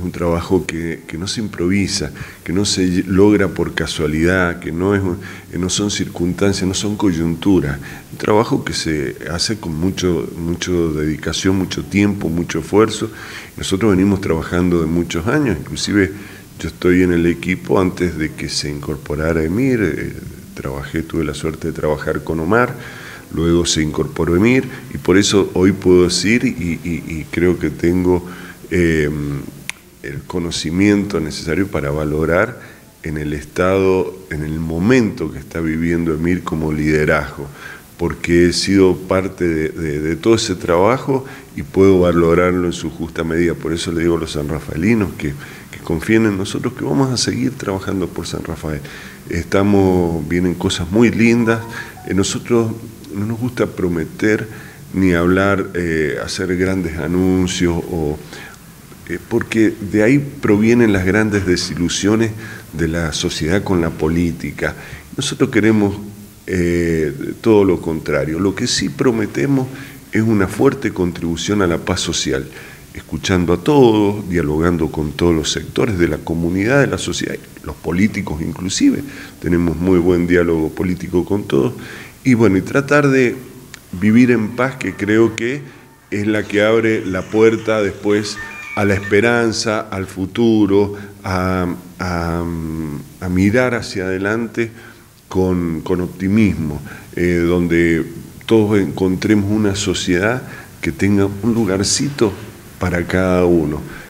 un trabajo que no se improvisa, que no se logra por casualidad, que no son circunstancias, no son coyunturas. Un trabajo que se hace con mucho dedicación, mucho tiempo, mucho esfuerzo. Nosotros venimos trabajando de muchos años, inclusive yo estoy en el equipo antes de que se incorporara Emir, tuve la suerte de trabajar con Omar, luego se incorporó Emir, y por eso hoy puedo decir, y creo que tengo el conocimiento necesario para valorar en el estado, en el momento que está viviendo Emir como liderazgo, porque he sido parte de todo ese trabajo y puedo valorarlo en su justa medida. Por eso le digo a los sanrafaelinos que confíen en nosotros, que vamos a seguir trabajando por San Rafael. Vienen cosas muy lindas. Nosotros no nos gusta prometer ni hablar, hacer grandes anuncios, porque de ahí provienen las grandes desilusiones de la sociedad con la política. Nosotros queremos todo lo contrario. Lo que sí prometemos es una fuerte contribución a la paz social, escuchando a todos, dialogando con todos los sectores de la comunidad, de la sociedad, los políticos inclusive. Tenemos muy buen diálogo político con todos. Y bueno, y tratar de vivir en paz, que creo que es la que abre la puerta después a la esperanza, al futuro, a mirar hacia adelante con optimismo, donde todos encontremos una sociedad que tenga un lugarcito para cada uno.